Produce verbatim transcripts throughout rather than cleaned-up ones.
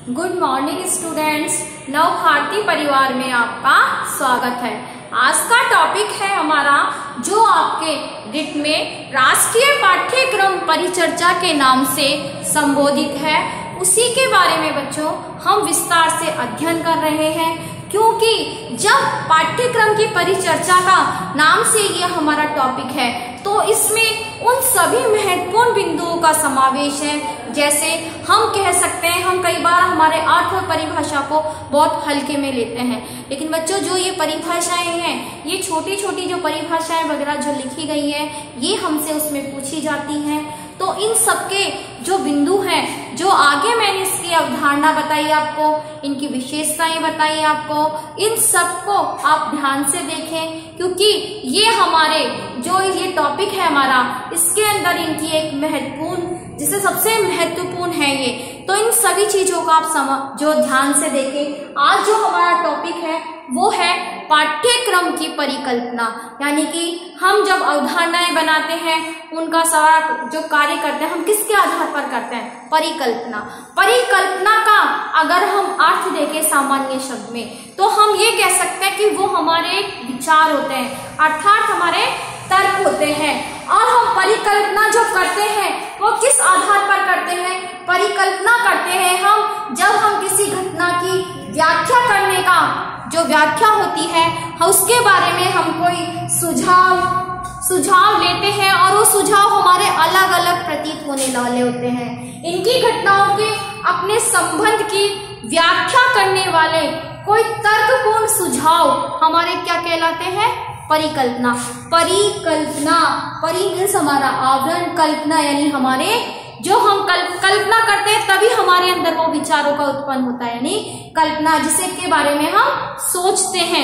Good morning students, नव भारती परिवार में आपका स्वागत है। आज का टॉपिक है हमारा जो आपके रिट में राष्ट्रीय पाठ्यक्रम परिचर्चा के नाम से संबोधित है, उसी के बारे में बच्चों हम विस्तार से अध्ययन कर रहे हैं। क्योंकि जब पाठ्यक्रम की परिचर्चा का नाम से ये हमारा टॉपिक है तो इसमें उन सभी महत्वपूर्ण बिंदुओं का समावेश है। जैसे हम कह सकते हैं, हम कई बार हमारे अर्थ और परिभाषा को बहुत हल्के में लेते हैं, लेकिन बच्चों जो ये परिभाषाएं हैं, ये छोटी छोटी जो परिभाषाएं वगैरह जो लिखी गई है, ये हमसे उसमें पूछी जाती हैं। तो इन सबके जो बिंदु हैं, जो आगे मैंने इसकी अवधारणा बताई आपको, इनकी विशेषताएं बताई आपको, इन सबको आप ध्यान से देखें, क्योंकि ये हमारे जो ये टॉपिक है हमारा, इसके अंदर इनकी एक महत्वपूर्ण, जिसे सबसे महत्वपूर्ण है ये, तो इन सभी चीजों को आप समझ जो ध्यान से देखें। आज जो हमारा टॉपिक है वो है पाठ्यक्रम की परिकल्पना, यानी कि हम जब अवधारणाएं बनाते हैं, उनका सारा जो कार्य करते हैं, हम किसके आधार पर करते हैं? परिकल्पना। परिकल्पना का अगर हम अर्थ देखें सामान्य शब्द में, तो हम ये कह सकते हैं कि वो हमारे विचार होते हैं, अर्थात हमारे तर्क होते हैं। और हम परिकल्पना जो करते हैं वो किस आधार पर करते हैं? परिकल्पना करते हैं हम जब हम किसी घटना की व्याख्या करने का जो व्याख्या होती है, उसके बारे में हम कोई सुझाव सुझाव लेते हैं, और वो सुझाव हमारे अलग अलग प्रतीत होने वाले होते हैं। इनकी घटनाओं के अपने संबंध की व्याख्या करने वाले कोई तर्कपूर्ण सुझाव हमारे क्या कहलाते हैं? परिकल्पना। परिकल्पना, परि मीन्स हमारा आवरण, कल्पना यानी हमारे जो हम कल्प, कल्पना करते हैं तभी हमारे अंदर वो विचारों का उत्पन्न होता है, यानी कल्पना, जिसे के बारे में हम सोचते हैं।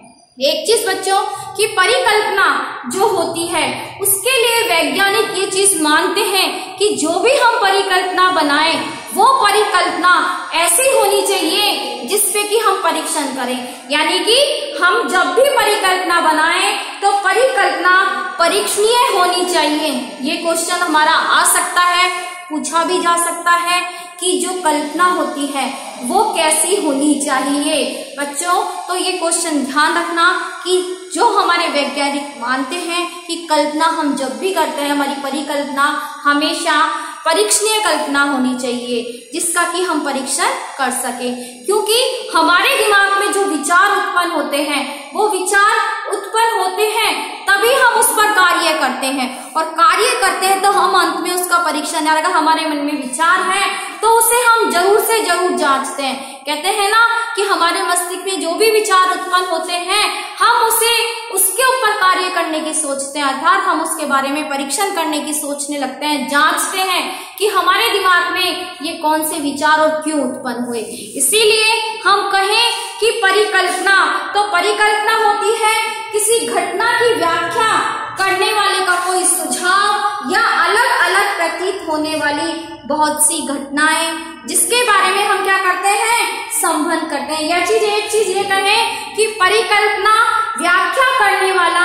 एक चीज बच्चों की परिकल्पना जो होती है, उसके लिए वैज्ञानिक ये चीज मानते हैं कि जो भी हम परिकल्पना बनाएं, वो परिकल्पना ऐसी होनी चाहिए जिसपे कि हम परीक्षण करें। यानी कि हम जब भी परिकल्पना बनाएं तो परिकल्पना परीक्षणीय होनी चाहिए। ये क्वेश्चन हमारा आ सकता है, पूछा भी जा सकता है कि जो कल्पना होती है वो कैसी होनी चाहिए। बच्चों तो ये क्वेश्चन ध्यान रखना कि जो हमारे वैज्ञानिक मानते हैं कि कल्पना हम जब भी करते हैं, हमारी परिकल्पना हमेशा परीक्षणीय कल्पना होनी चाहिए, जिसका कि हम परीक्षण कर सके। क्योंकि हमारे दिमाग में जो विचार उत्पन्न होते हैं, वो विचार उत्पन्न होते हैं तभी हम उस पर कार्य करते हैं, और कार्य करते हैं तो हम अंत में उसका परीक्षण, अगर हमारे मन में विचार है तो उसे हम जरूर से जरूर जांचते हैं। कहते हैं ना कि हमारे मस्तिष्क में जो भी विचार उत्पन्न होते हैं, हम उसे उसके ऊपर कार्य करने की सोचते हैं, अर्थात हम उसके बारे में परीक्षण करने की सोचने लगते हैं, जांचते हैं कि हमारे दिमाग में ये कौन से विचार और क्यों उत्पन्न हुए। इसीलिए हम कहें कि परिकल्पना, तो परिकल्पना होती है किसी घटना की व्याख्या करने वाले का कोई सुझाव या अलग अलग प्रतीत होने वाली बहुत सी घटनाएं, जिसके बारे में हम क्या करते हैं? संबंध करते हैं। यह चीज एक चीज ये कहें कि परिकल्पना व्याख्या करने वाला,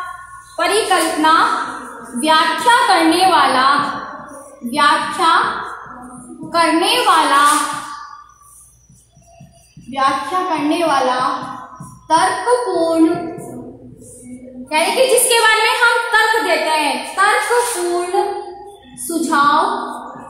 परिकल्पना व्याख्या करने वाला, व्याख्या करने वाला, व्याख्या करने वाला तर्कपूर्ण, यानी कि जिसके बारे में हम तर्क देते हैं, तर्कपूर्ण सुझाव,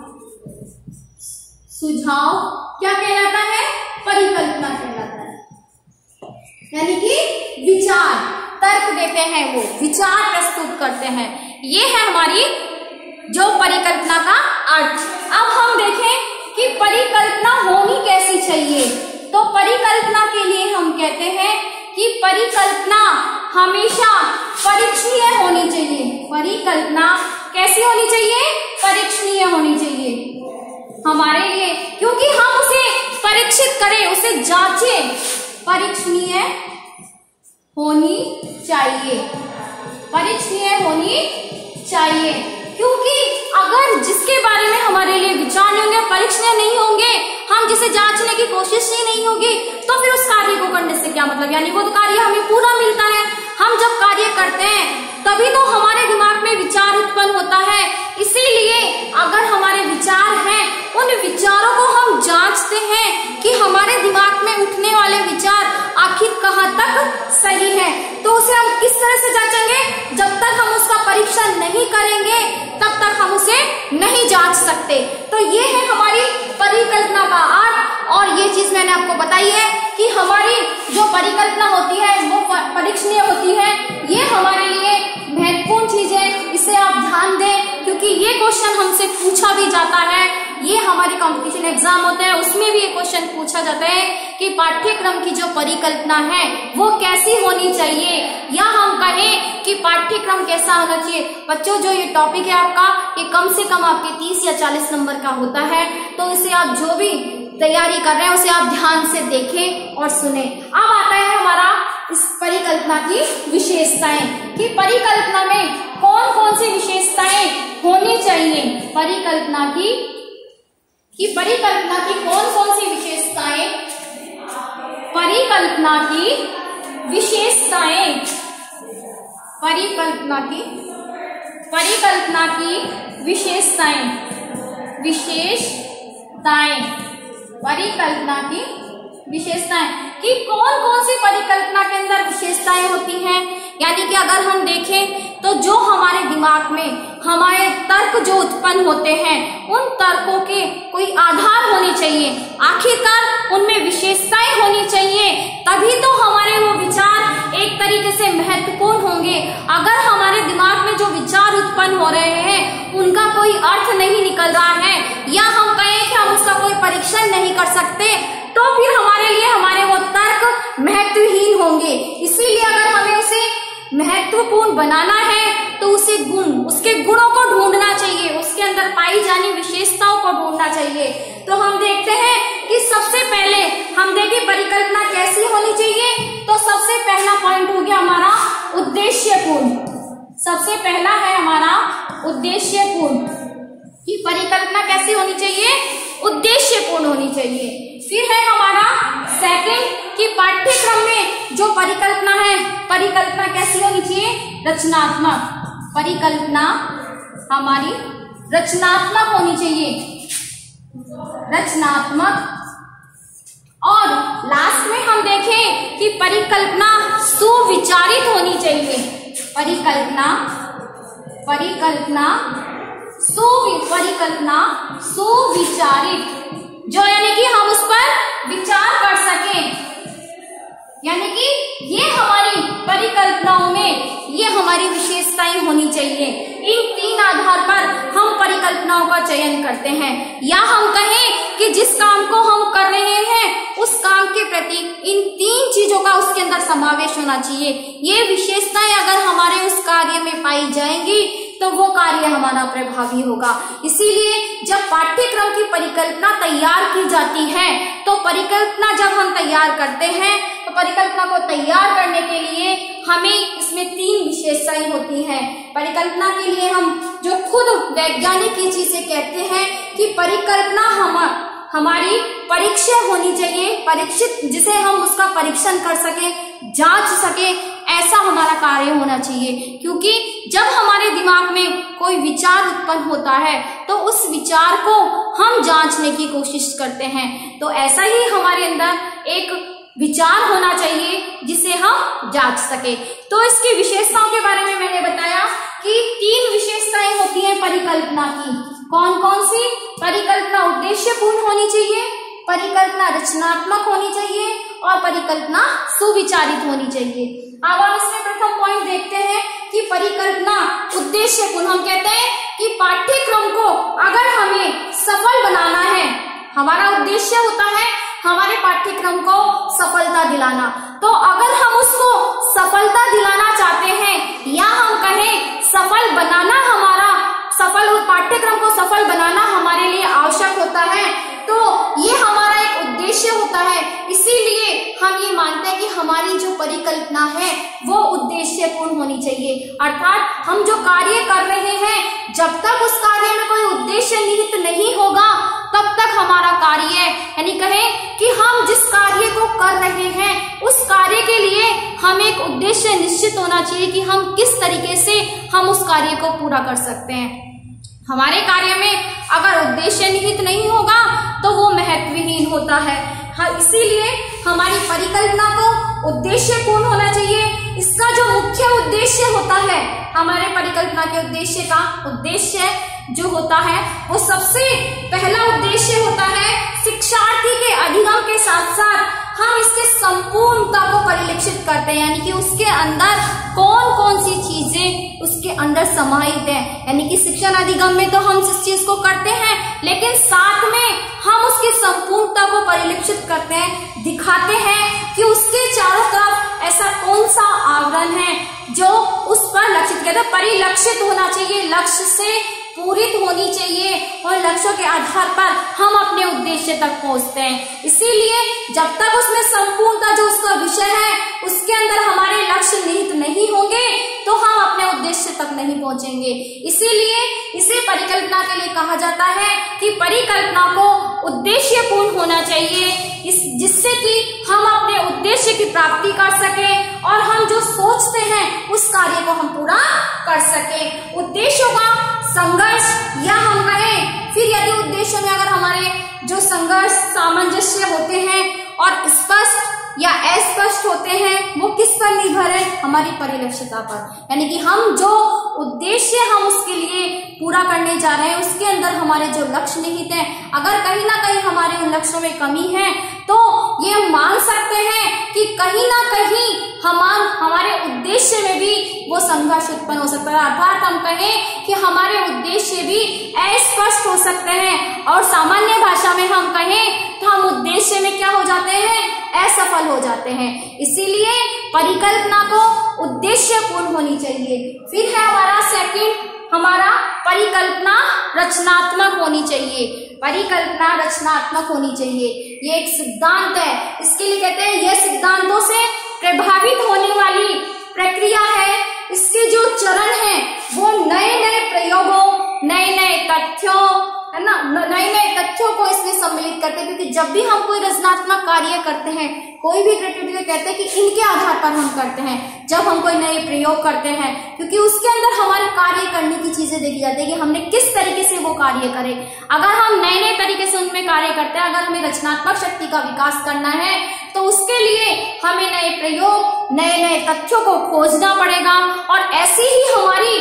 सुझाव क्या कहलाता है? परिकल्पना कहलाता है। यानी कि विचार, तर्क देते हैं, वो विचार प्रस्तुत करते हैं। ये है हमारी जो परिकल्पना का अर्थ। अब हम देखें कि परिकल्पना होनी कैसी चाहिए। तो परिकल्पना के लिए हम कहते हैं कि परिकल्पना हमेशा परीक्षणीय होनी चाहिए। परिकल्पना कैसी होनी चाहिए? परीक्षणीय होनी चाहिए हमारे लिए, क्योंकि हम उसे परीक्षित करें, उसे जांचें, परीक्षणीय होनी चाहिए, परीक्षणीय होनी चाहिए। क्योंकि अगर जिसके बारे में हमारे लिए विचार नहीं होंगे, परीक्षणीय नहीं होंगे, हम जिसे जांचने की कोशिश ही नहीं होगी, तो फिर उस कार्य को करने से क्या मतलब? यानी वो तो कार्य हमें पूरा मिलता है। हम जब कार्य करते हैं तभी तो हमारे दिमाग में विचार उत्पन्न होता है। इसीलिए अगर हमारे विचार हैं, उन विचारों को हम जांचते हैं कि हमारे दिमाग में उठने वाले विचार आखिर कहाँ तक सही है। तो उसे हम किस तरह से जांचेंगे? जब तक हम उसका परीक्षण नहीं करेंगे तब तक हम उसे नहीं जांच सकते। तो ये है हमारी परिकल्पना का अर्थ, और ये चीज मैंने आपको बताई है कि हमारी जो परिकल्पना होती है वो परीक्षणीय होती है। ये हमारे लिए महत्वपूर्ण चीज है, इसे आप ध्यान दें, क्योंकि ये क्वेश्चन हमसे पूछा भी जाता है। ये हमारे कंपटीशन एग्जाम होते हैं, उसमें भी ये क्वेश्चन पूछा जाता है कि पाठ्यक्रम की जो परिकल्पना है वो कैसी होनी चाहिए, या हम कहें कि पाठ्यक्रम कैसा होना चाहिए। बच्चों, जो ये टॉपिक है आपका, ये कम से कम आपके तीस या चालीस नंबर का होता है, तो इसे आप जो भी तैयारी कर रहे हैं उसे आप ध्यान से देखें और सुने। अब आता है हमारा इस परिकल्पना की विशेषताएं, कि परिकल्पना में कौन कौन सी विशेषताएं होनी चाहिए। परिकल्पना की कि परिकल्पना की कौन कौन सी विशेषताएं, परिकल्पना की विशेषताएं, परिकल्पना की परिकल्पना की विशेषताएं, विशेषताएं, परिकल्पना की विशेषताएं, कि कौन कौन सी परिकल्पना के अंदर विशेषताएं होती हैं। यानी कि अगर हम देखें तो जो हमारे दिमाग में हमारे तर्क जो उत्पन्न होते हैं, उन तर्कों के कोई आधार होने चाहिए, आखिरकार उनमें विशेषताएं होनी चाहिए, तभी तो हमारे वो विचार एक तरीके से महत्वपूर्ण होंगे। अगर हमारे दिमाग में जो विचार उत्पन्न हो रहे हैं उनका कोई अर्थ नहीं निकल रहा है, या हम कहें कि हम उसका कोई परीक्षण नहीं कर सकते, तो फिर हमारे लिए हमारे वो तर्क महत्वहीन होंगे। इसीलिए अगर हमें उसे महत्वपूर्ण बनाना है तो उसे गुण, उसके गुणों को ढूंढना चाहिए, उसके अंदर पाई जानी विशेषताओं को ढूंढना चाहिए। तो हम देखते हैं कि सबसे पहले हम देखें परिकल्पना कैसी होनी चाहिए। तो सबसे पहला पॉइंट हो गया हमारा उद्देश्यपूर्ण। सबसे पहला है हमारा उद्देश्यपूर्ण, कि परिकल्पना कैसी होनी चाहिए? उद्देश्यपूर्ण होनी चाहिए। फिर है हमारा सेकंड, कि पाठ्यक्रम में जो परिकल्पना है, परिकल्पना कैसी होनी चाहिए? रचनात्मक। परिकल्पना हमारी रचनात्मक होनी चाहिए, रचनात्मक। और लास्ट में हम देखें कि परिकल्पना सुविचारित होनी चाहिए। परिकल्पना परिकल्पना सुवि परिकल्पना सुविचारित, जो यानी कि हम उस पर विचार कर सकें। यानी कि ये हमारी परिकल्पनाओं में ये हमारी विशेषताएं होनी चाहिए। इन तीन आधार पर हम परिकल्पनाओं का चयन करते हैं, या हम कहें कि जिस काम को हम कर रहे हैं उस काम के प्रति इन तीन चीजों का उसके अंदर समावेश होना चाहिए। ये विशेषताएं अगर हमारे उस कार्य में पाई जाएंगी तो वो कार्य हमारा प्रभावी होगा। इसीलिए जब पाठ्यक्रम की परिकल्पना तैयार की जाती है, तो परिकल्पना जब हम तैयार करते हैं तो परिकल्पना को तैयार करने के लिए हमें इसमें तीन विशेषताएं होती हैं। परिकल्पना के लिए हम जो खुद वैज्ञानिक की चीजें कहते हैं कि परिकल्पना हम हमारी परीक्षण होनी चाहिए, परीक्षित, जिसे हम उसका परीक्षण कर सके, जांच सके, ऐसा हमारा कार्य होना चाहिए। क्योंकि जब हमारे दिमाग में कोई विचार उत्पन्न होता है तो उस विचार को हम जांचने की कोशिश करते हैं। तो ऐसा ही हमारे अंदर एक विचार होना चाहिए जिसे हम जांच सके। तो इसकी विशेषताओं के बारे में मैंने बताया कि तीन विशेषताएं होती हैं परिकल्पना की। कौन कौन सी? परिकल्पना उद्देश्यपूर्ण होनी चाहिए, परिकल्पना रचनात्मक होनी चाहिए, और परिकल्पना सुविचारित होनी चाहिए। अब हम इसमें प्रथम पॉइंट देखते हैं कि परिकल्पना उद्देश्यपूर्ण। हम कहते हैं कि पाठ्यक्रम को अगर हमें सफल बनाना है, हमारा उद्देश्य होता है हमारे पाठ्यक्रम को सफलता दिलाना। तो अगर हम उसको सफलता दिलाना चाहते हैं, या हम कहें सफल बनाना, हमारा सफल पाठ्यक्रम को सफल बनाना हमारे लिए आवश्यक होता है, तो ये हमारा एक उद्देश्य होता है। इसीलिए हम ये मानते हैं कि हमारी जो परिकल्पना है वो उद्देश्यपूर्ण होनी चाहिए। अर्थात हम जो कार्य कर रहे हैं, जब तक उस कार्य में कोई उद्देश्य निहित नहीं होगा तब तक हमारा कार्य, यानी कहें कि हम जिस कार्य को कर रहे हैं उस कार्य के लिए हम एक उद्देश्य निश्चित होना चाहिए कि हम किस तरीके से हम उस कार्य को पूरा कर सकते हैं। हमारे कार्य में अगर उद्देश्य निहित नहीं होगा तो वो महत्वहीन होता है। हाँ, इसीलिए हमारी परिकल्पना को उद्देश्य पूर्ण होना चाहिए। इसका जो मुख्य उद्देश्य होता है, हमारे परिकल्पना के उद्देश्य का उद्देश्य जो होता है वो सबसे पहला उद्देश्य होता है शिक्षार्थी के अधिगम के साथ साथ हम इसके संपूर्णता को परिलक्षित करते हैं, यानी कि उसके अंदर कौन कौन सी चीजें उसके अंदर समाहित है। यानी कि शिक्षण अधिगम में तो हम इस चीज को करते हैं, लेकिन साथ में हम उसकी संपूर्णता को परिलक्षित करते हैं, दिखाते हैं कि उसके चारों तरफ ऐसा कौन सा आवरण है जो उस पर लक्षित कहते हैं परिलक्षित होना चाहिए, लक्ष्य से पूरित होनी चाहिए, और लक्ष्यों के आधार पर हम अपने उद्देश्य तक पहुंचते हैं। इसीलिए जब तक उसमें संपूर्णता जो उसका विषय है उसके अंदर हमारे लक्ष्य निहित नहीं होंगे तो हम अपने उद्देश्य तक नहीं पहुंचेंगे। इसीलिए इसे परिकल्पना के लिए कहा जाता है कि परिकल्पना को उद्देश्य पूर्ण होना चाहिए, इस जिससे कि हम अपने उद्देश्य की प्राप्ति कर सकें और हम जो सोचते हैं उस कार्य को हम पूरा कर सकें। उद्देश्यों का संघर्ष या हम कहें फिर यदि उद्देश्यों में अगर हमारे जो संघर्ष सामंजस्य होते हैं और स्पष्ट या अस्पष्ट होते हैं, वो किस पर निर्भर है, हमारी परिलक्षितता पर। यानी कि हम जो उद्देश्य हम उसके लिए पूरा करने जा रहे हैं उसके अंदर हमारे जो लक्ष्य निहित हैं, अगर कहीं ना कहीं हमारे उन लक्ष्यों में कमी है तो ये हम मान सकते हैं कि कहीं ना कहीं हम हमारे उद्देश्य में भी वो संघर्ष उत्पन्न हो सकता है, अर्थात हम कहें कि हमारे उद्देश्य भी अस्पष्ट हो सकते हैं, और सामान्य भाषा में हम कहें तो हम उद्देश्य में क्या हो जाते हैं, असफल हो जाते हैं। इसीलिए परिकल्पना को उद्देश्य पूर्ण होनी चाहिए। फिर है हमारा सेकंड, हमारा परिकल्पना रचनात्मक होनी चाहिए। परिकल्पना रचनात्मक होनी चाहिए, ये एक सिद्धांत है। इसके लिए कहते हैं यह सिद्धांतों से प्रभावित होने वाली प्रक्रिया है। इसके जो चरण हैं वो नए नए प्रयोगों, नए नए तथ्यों, है ना, नए नए तथ्यों को इसमें सम्मिलित करते हैं, क्योंकि जब भी हम कोई रचनात्मक कार्य करते हैं, कोई भी क्रिएटिविटी कहते हैं कि इनके आधार पर हम करते हैं। जब हम कोई नए प्रयोग करते हैं, क्योंकि उसके अंदर हमारे कार्य करने की चीजें देखी जाती है कि हमने किस तरीके से वो कार्य करे। अगर हम नए नए तरीके से उनमें कार्य करते हैं, अगर हमें रचनात्मक शक्ति का विकास करना है तो उसके लिए हमें नए प्रयोग, नए नए तथ्यों को खोजना पड़ेगा, और ऐसी ही हमारी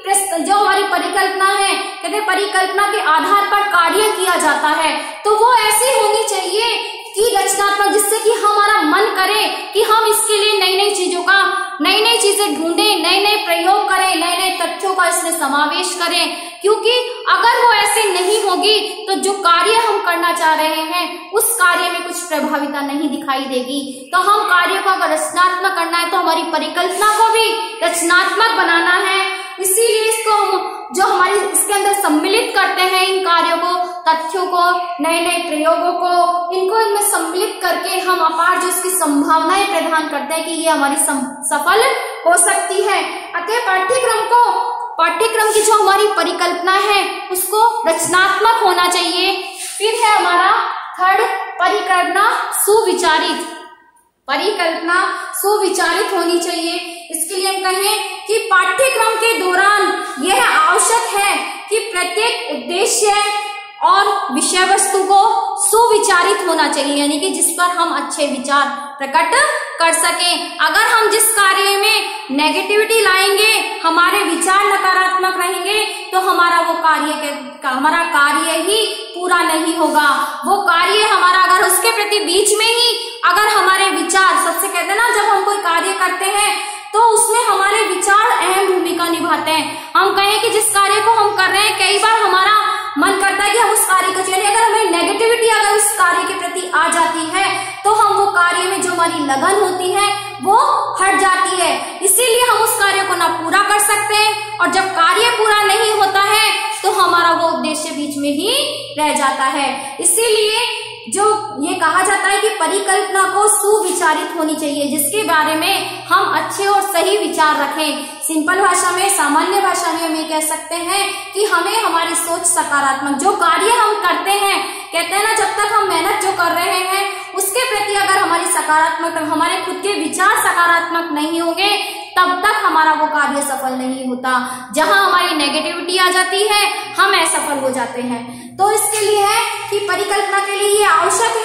जो हमारी परिकल्पना है, कहते परिकल्पना के आधार पर कार्य किया जाता है, तो वो ऐसी होनी चाहिए कि रचनात्मक, जिससे कि हमारा मन करे कि हम इसके लिए नई नई चीजों का, नई नई चीजें ढूंढें, नए नए प्रयोग करें, नए नए तथ्यों का इसमें समावेश करें। क्योंकि अगर वो ऐसे नहीं होगी तो जो कार्य हम करना चाह रहे हैं उस कार्य में कुछ प्रभाविता नहीं दिखाई देगी। तो हम कार्य को अगर रचनात्मक करना है तो हमारी परिकल्पना को भी रचनात्मक बनाना है। इसीलिए इसको हम जो हमारी इसके अंदर सम्मिलित करते हैं, इन कार्यों को, तथ्यों को, नए नए प्रयोगों को, इनको इनमें सम्मिलित करके हम अपार जो इसकी संभावनाएं प्रदान करते हैं कि ये हमारी सफल हो सकती है। अतः पाठ्यक्रम को पाठ्यक्रम की जो हमारी परिकल्पना है उसको रचनात्मक होना चाहिए। फिर है हमारा थर्ड, परिकल्पना सुविचारित। परिकल्पना सुविचारित होनी चाहिए। इसके लिए हम कहें कि पाठ्यक्रम के दौरान यह आवश्यक है कि प्रत्येक उद्देश्य और विषय वस्तु को सुविचारित होना चाहिए, यानी कि जिस पर हम अच्छे विचार प्रकट कर सकें। अगर हम जिस कार्य में नेगेटिविटी लाएंगे, हमारे विचार नकारात्मक रहेंगे, तो हमारा वो कार्य हमारा कार्य ही पूरा नहीं होगा। वो कार्य हमारा अगर उसके प्रति बीच में ही अगर हमारे विचार, सबसे कहते हैं ना, जब हम कोई कार्य करते हैं तो उसमें हमारे विचार अहम भूमिका निभाते हैं। हम कहें कि जिस कार्य को हम कर रहे हैं, कई बार हमारा मन करता है कि हम उस कार्य को चलिए, अगर हमें नेगेटिविटी अगर उस कार्य के प्रति आ जाती है तो हम वो कार्य में जो हमारी लगन होती है वो हट जाती है। इसीलिए हम उस कार्य को ना पूरा कर सकते हैं, और जब कार्य पूरा नहीं होता है तो हमारा वो उद्देश्य बीच में ही रह जाता है। इसीलिए जो ये कहा जाता है कि परिकल्पना को सुविचारित होनी चाहिए, जिसके बारे में हम अच्छे और सही विचार रखें। सिंपल भाषा में, सामान्य भाषा में हम ये कह सकते हैं कि हमें हमारी सोच सकारात्मक, जो कार्य हम करते हैं, कहते हैं ना, जब तक हम मेहनत जो कर रहे हैं उसके प्रति अगर हमारी सकारात्मक, हमारे खुद के विचार सकारात्मक नहीं होंगे तब तक हमारा वो कार्य सफल नहीं होता। जहां हमारी नेगेटिविटी आ जाती है हम असफल हो जाते हैं। तो इसके लिए है कि परिकल्पना के लिए ये आवश्यक है कि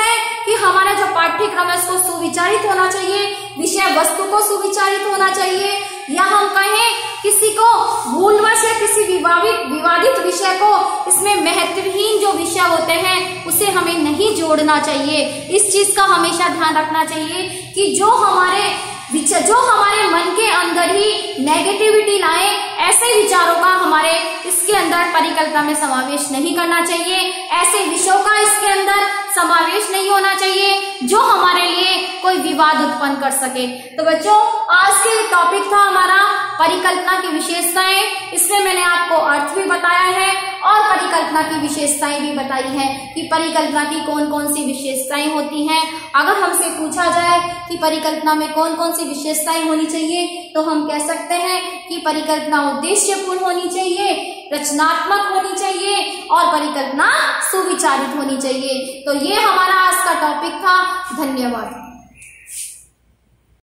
कि हमारा जो पाठ्यक्रम है उसको सुविचारित होना चाहिए, विषय वस्तु को सुविचारित होना चाहिए, या हम कहें किसी को भूलवश या किसी विवादित विवादित विषय को, इसमें महत्वहीन जो विषय होते हैं उसे हमें नहीं जोड़ना चाहिए। इस चीज का हमेशा ध्यान रखना चाहिए कि जो हमारे विचार जो हमारे मन के अंदर ही नेगेटिविटी लाए, ऐसे विचारों का हमारे इसके अंदर परिकल्पना में समावेश नहीं करना चाहिए। ऐसे विषयों का इसके अंदर समावेश नहीं होना चाहिए जो हमारे लिए कोई विवाद उत्पन्न कर सके। तो बच्चों, आज के टॉपिक था हमारा परिकल्पना की विशेषताएं। इसमें मैंने आपको अर्थ भी बताया है और परिकल्पना की विशेषताएं भी बताई है कि परिकल्पना की कौन कौन सी विशेषताएं होती हैं। अगर हमसे पूछा जाए कि परिकल्पना में कौन कौन सी विशेषताएं होनी चाहिए, तो हम कह सकते हैं कि परिकल्पना उद्देश्यपूर्ण होनी चाहिए, रचनात्मक होनी चाहिए और परिकल्पना सुविचारित होनी चाहिए। तो ये हमारा आज का टॉपिक था। धन्यवाद।